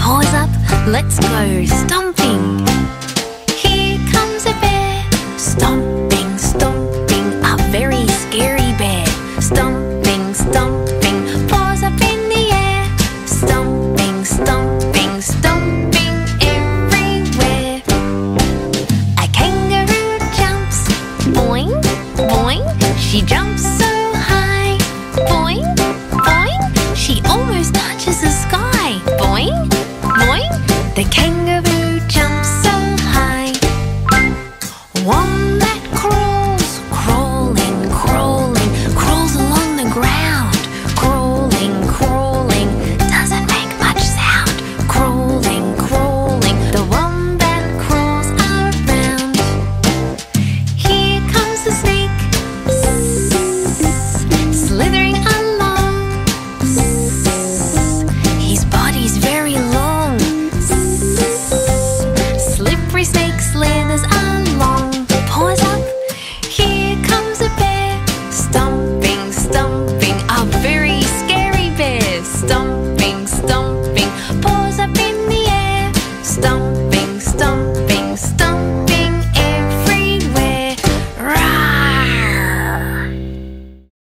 paws up, let's go stomping. Here comes a bear, stomping, stomping, a very scary bear. Stomping, stomping, paws up in the air. Stomping, stomping, stomping everywhere. A kangaroo jumps, boing, boing, she jumps so high. Boing, boing, she almost touches the sky. Boing, boing, the kangaroo jumps so high. Wombat crawls, crawling, crawling, crawls along the ground. Crawling, crawling, doesn't make much sound. Crawling, crawling, the wombat crawls around. Here comes the snake, slithering along. His body's very long. Slippery snake slithers